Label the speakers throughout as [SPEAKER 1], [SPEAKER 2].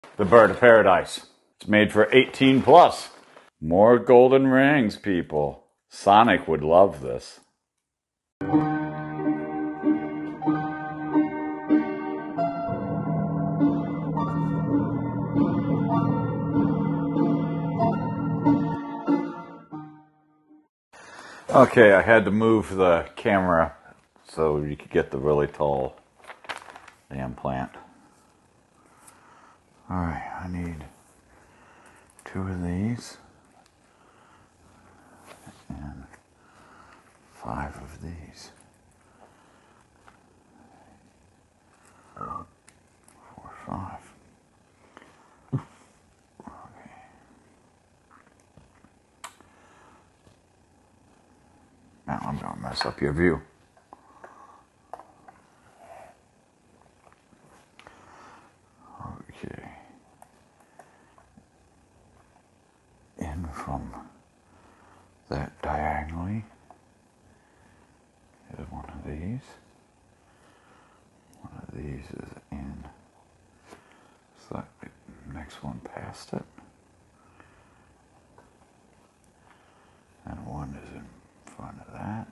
[SPEAKER 1] The Bird of Paradise. It's made for 18 plus. More golden rings, people. Sonic would love this. Okay, I had to move the camera so you could get the really tall damn plant. Alright, I need 2 of these and 5 of these. 4, 5. Okay. Now I'm gonna mess up your view. Okay. In from that diagonally is one of these. One of these is in slightly next one past it. And one is in front of that.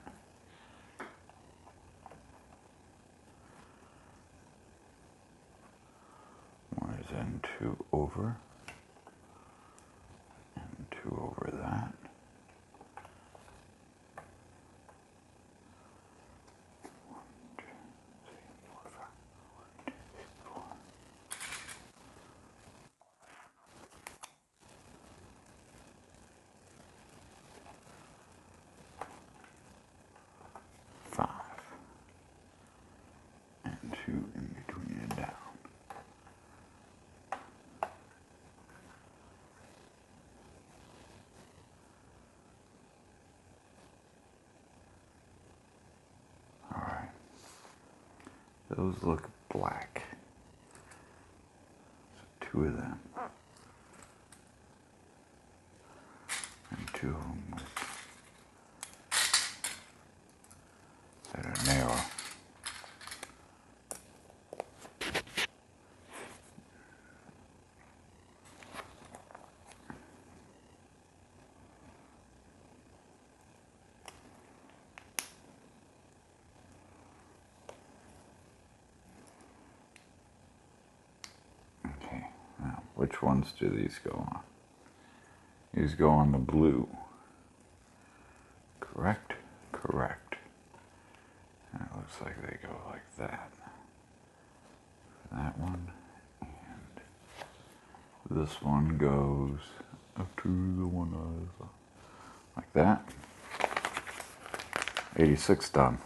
[SPEAKER 1] One is in 2 over. And 2 over that. And 2 in between and down. Alright. Those look black. So 2 of them. And 2 of them that are narrow. Okay, now which ones do these go on? These go on the blue. Correct? Correct. And it looks like they go like that. That one. And this one goes up to the one like that. 86 done.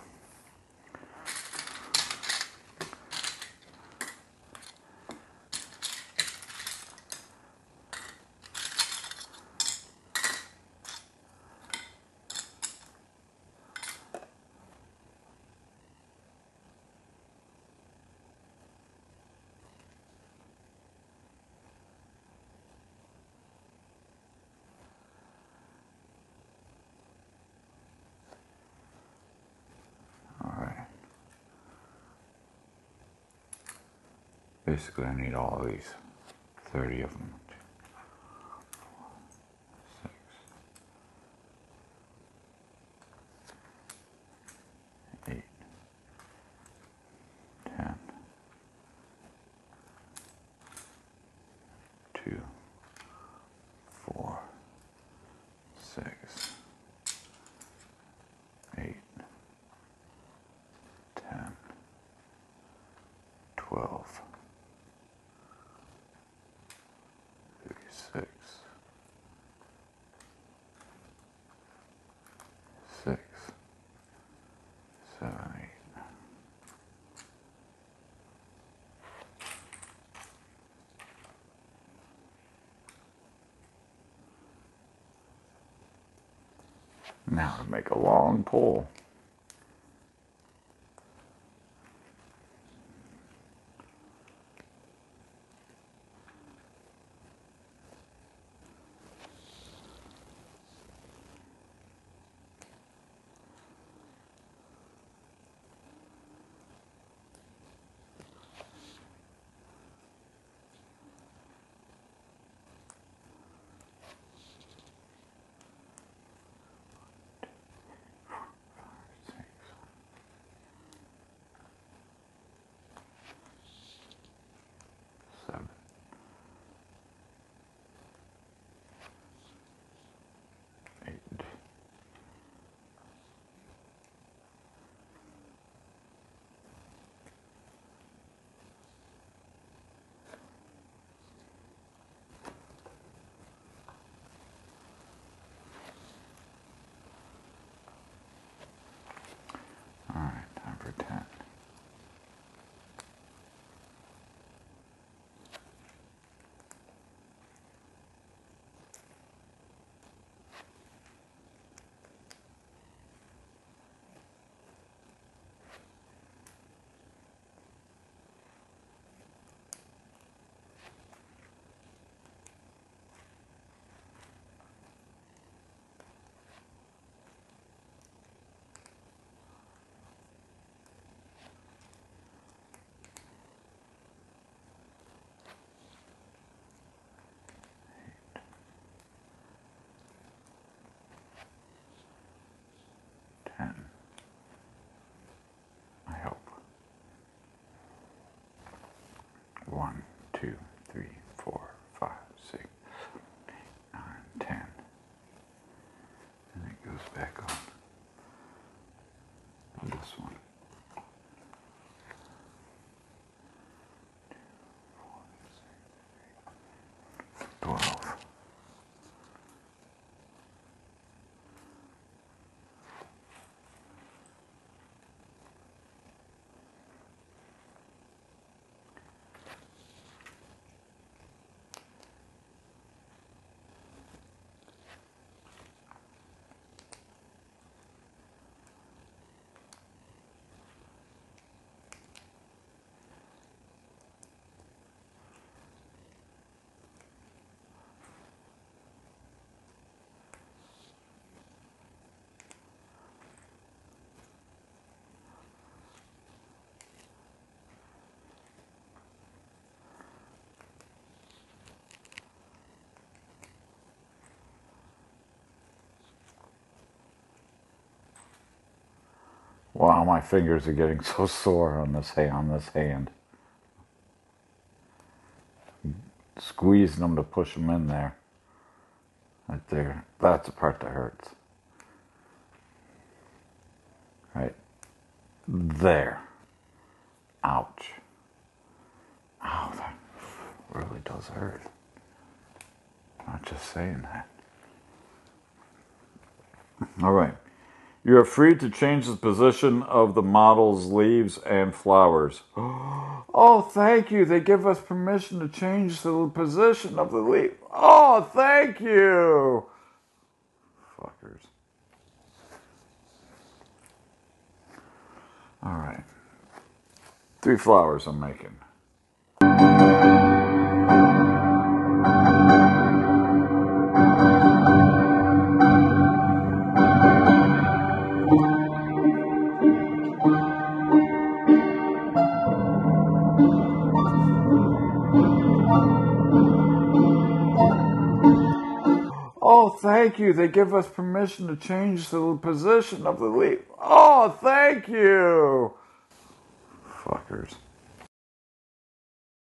[SPEAKER 1] Basically, I need all of these. 30 of them. 6, 8, 10, 2, 4, 6, 8, 10, 12, 36, 6, 7, 8. Now to make a long pole. 3, 4, 5, 6, 9, 10. And it goes back on this one. 12. Wow, my fingers are getting so sore on this hand. Squeezing them to push them in there. Right there. That's the part that hurts. Right there. Ouch. Ow, that really does hurt. Not just saying that. All right. You are free to change the position of the model's leaves and flowers. Oh, thank you. They give us permission to change the position of the leaf. Oh, thank you. Fuckers. All right. 3 flowers I'm making. Oh, thank you. They give us permission to change the position of the leaf. Oh, thank you. Fuckers.